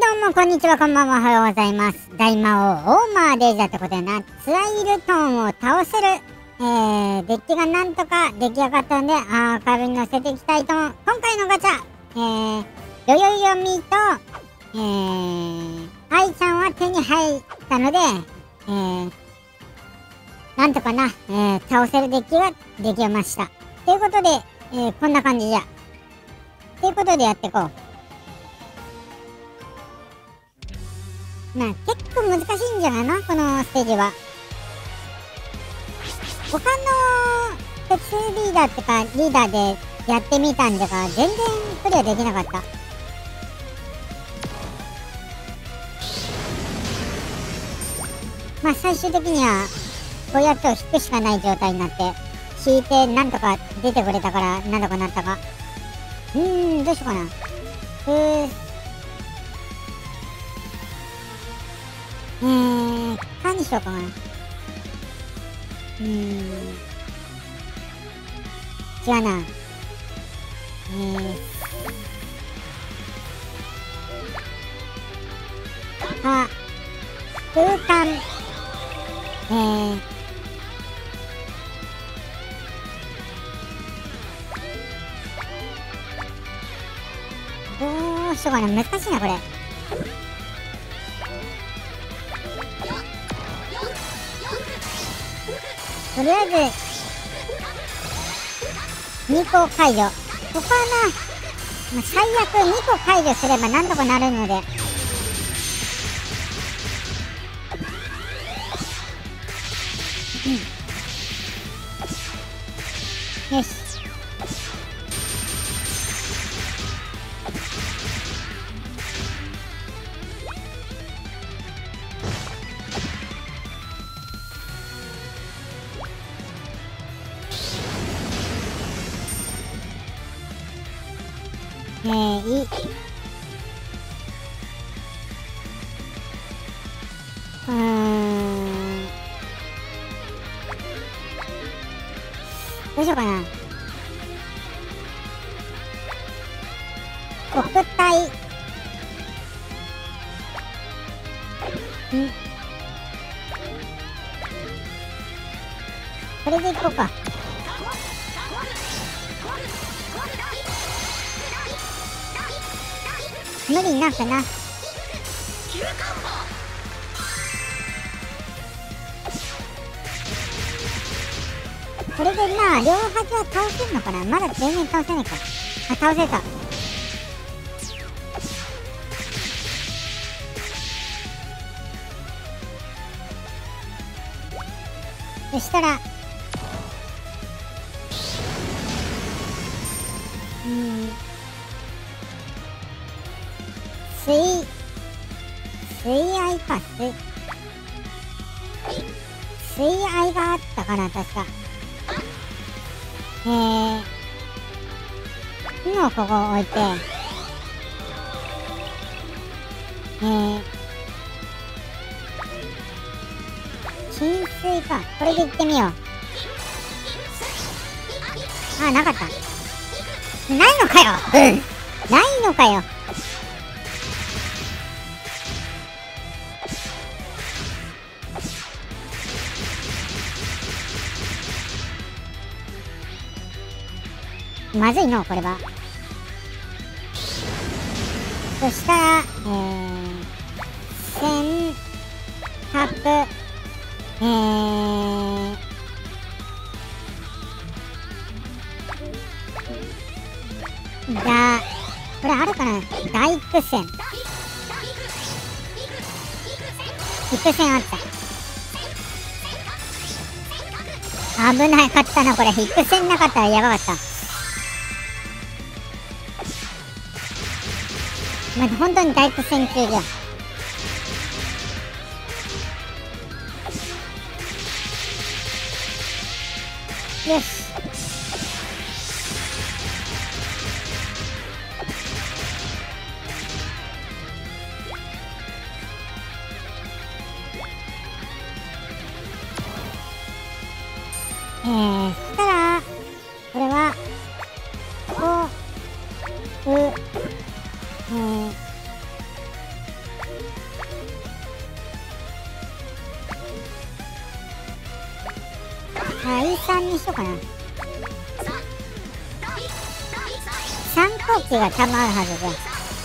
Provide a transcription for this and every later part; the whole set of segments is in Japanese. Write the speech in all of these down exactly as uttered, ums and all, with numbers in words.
どうもこんにちは、こんばんは、おはようございます。大魔王オーマーデイジャーってことでな、ツアイルトーンを倒せる、えー、デッキがなんとか出来上がったので、アーカイブに載せていきたいと思う。今回のガチャ、えー、よよよみと、えー、愛ちゃんは手に入ったので、えー、なんとかな、えー、倒せるデッキができました。ということで、えー、こんな感じじゃ。ということでやっていこう。まあ結構難しいんじゃないのこのステージは。他の鉄リーダーってかリーダーでやってみたんだが全然クリアできなかった。まあ最終的にはこういうやつを引くしかない状態になって引いてなんとか出てくれたからなんとかなったか。うーんどうしようかな。うーえー、何にしようかな。うーん。違うな。えー。あ、空間。えー。どうしようかな。難しいな、これ。とりあえずにこ解除。ここはな、まあ、最悪にこ解除すればなんとかなるので、うん、よし。えー、いい。うーん。どうしようかな。国体。んこれでいこうか。無理になったな。これでな、両端は倒せるのかな。まだ全然倒せないか。あ、倒せた。そしたら、うーん。水、水愛か、水、水愛があったかな、確か。えー、今ここ置いて、えー、浸水か。これで行ってみよう。あ、なかった。ないのかよないのかよ。まずいのこれは。そしたら、えー、せん、タップ、えー、だ、これあるかな。大苦戦。幾戦あった。危なかったな、これ。幾戦なかったらやばかった。まず本当に大苦戦中じゃん。よし。えー、そしたらこれはこううえーあ、イさんにしようかな。三光球が多分あるはずで。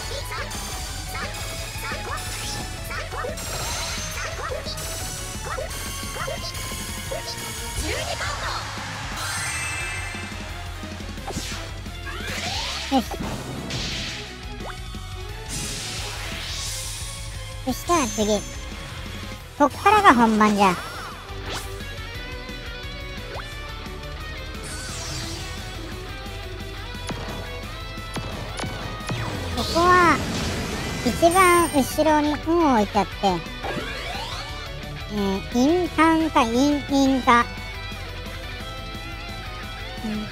よし。そしたら次。こっからが本番じゃ。ここは、一番後ろに運を置いちゃって、えー、インカンかインインか。うん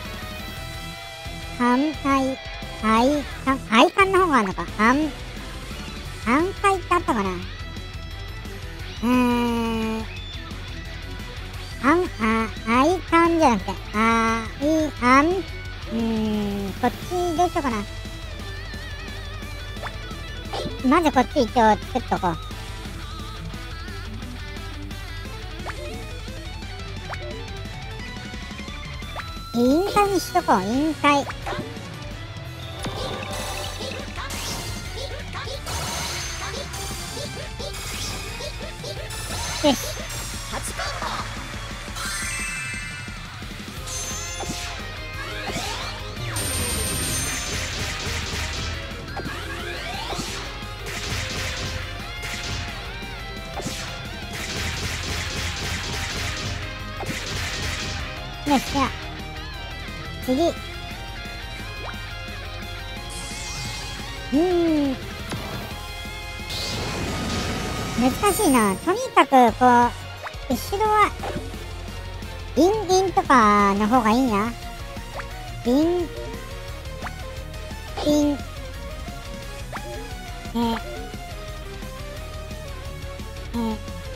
半愛、愛感、愛感の方があるのか。暗、暗海ってあったかな。うーん。暗、あ、愛感じゃなくて、あ、い、あん、うーん、こっちどうしようかな。まずこっち一応作っとこう。引退にしとこう、引退。よし。よっしゃ。次。うーん。難しいな。とにかく、こう、後ろは、インインとかの方がいいな。イン、イン、えー、えー、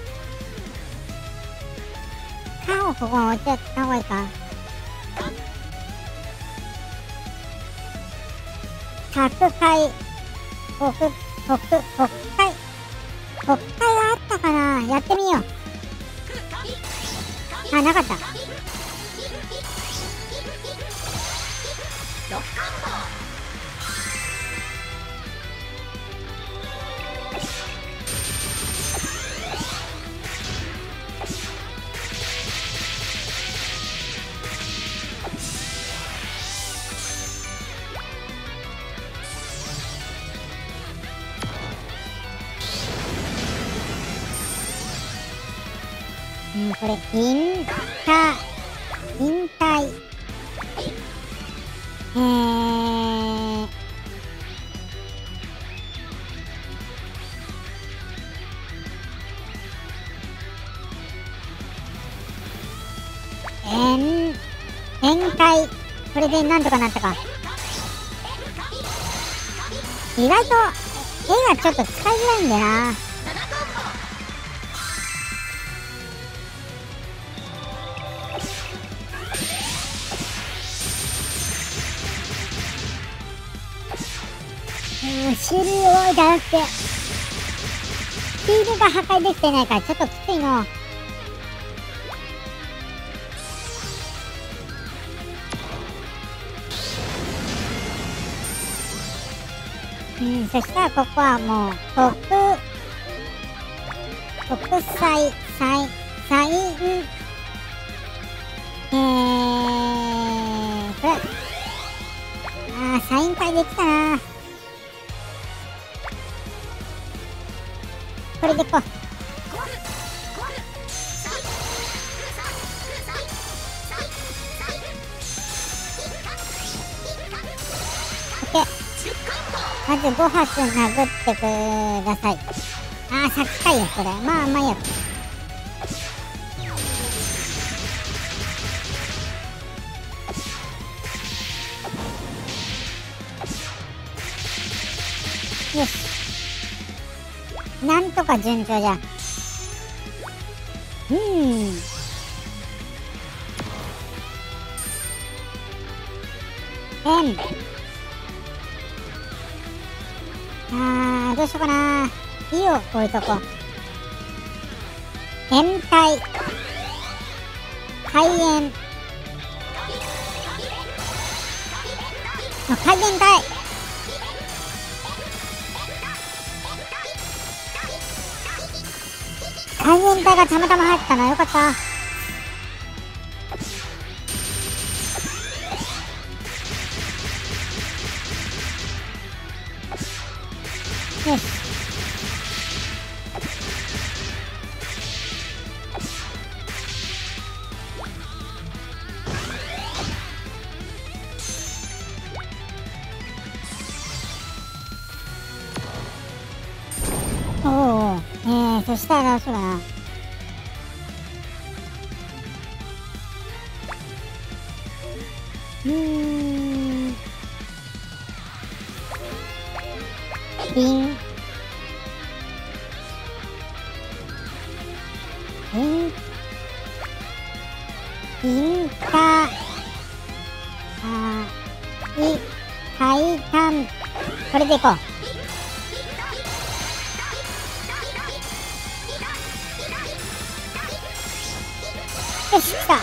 カをここに置いてやった方がいいか。角海、北、北、北海、北海があったかな。やってみよう。あ、なかった。うん、これ、引退、引退、えー、宴、宴会、これでなんとかなったか。意外と、絵がちょっと使いづらいんだよな。終了じゃなくて、スピードが破壊できてないからちょっときついの。うん、そしたらここはもう、国、国際、サイ、サイン、えー、これ、あー、サイン会できたな。これでこう。オッケー。まずご発殴ってください。あー、先かいよ、これ。まあまあいいや。よし。なんとか順調じゃ。うん。円。あー、どうしようかな。いを置いとこう。円体。 海援の海援隊。海援隊がたまたま入ったのはよかった。よし。おお、えー、そしたらどうしようかな。うーん。ビン。ビン。ビンタ。あー、い、タイタン。これでいこう。よし、来た。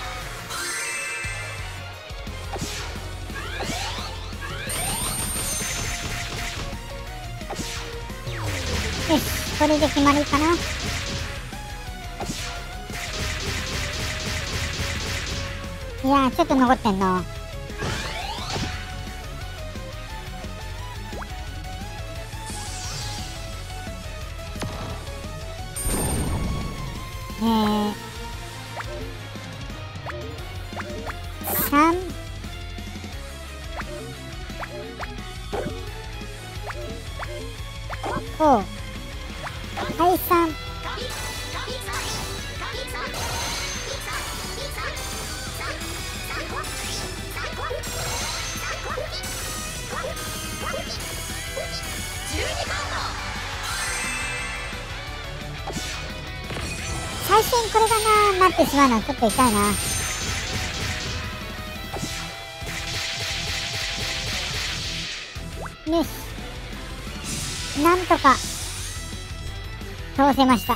よし、これで決まりかな。いやー、ちょっと残ってんの。えー、さん、ご、解散。最初にこれがな、なってしまうのはちょっと痛いな。よし。なんとか、通せました。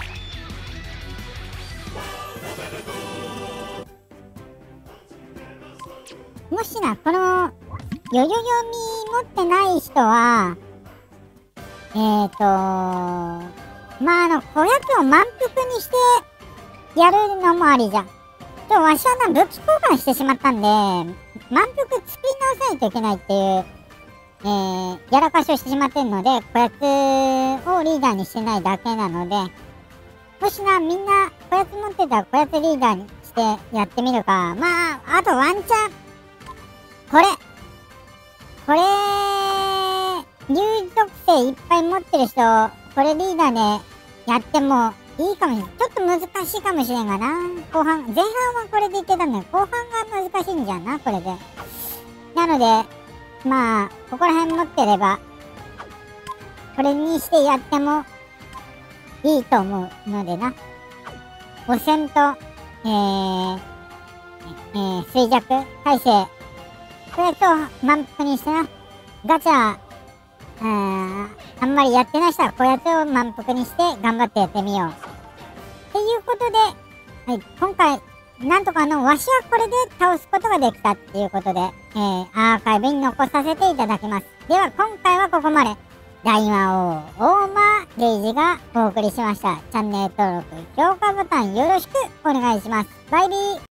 もしな、この、よよよみ持ってない人は、えーとまあ、あの、ごひゃくを満腹にしてやるのもありじゃん。でもわしはな、武器交換してしまったんで、満腹作り直さないといけないっていう、えー、やらかしをしてしまってるので、こやつをリーダーにしてないだけなので、もしな、みんな、こやつ持ってたらこやつリーダーにしてやってみるか。まあ、あとワンチャン、これ、これ、竜属性いっぱい持ってる人、これリーダーでやってもいいかもしれない。ちょっと難しいかもしれんがな。後半、前半はこれでいけたんだよ。後半が難しいんじゃんな、これで。なので、まあ、ここら辺持ってれば、これにしてやってもいいと思うのでな。ごせんと、えー、えー、衰弱耐性。これと満腹にしてな。ガチャ、うーん、あんまりやってない人はこやつを満腹にして頑張ってやってみよう。っていうことで、はい、今回、なんとかあの、わしはこれで倒すことができたっていうことで、えー、アーカイブに残させていただきます。では、今回はここまで。大魔王、大間ゲイジがお送りしました。チャンネル登録、評価ボタンよろしくお願いします。バイビー。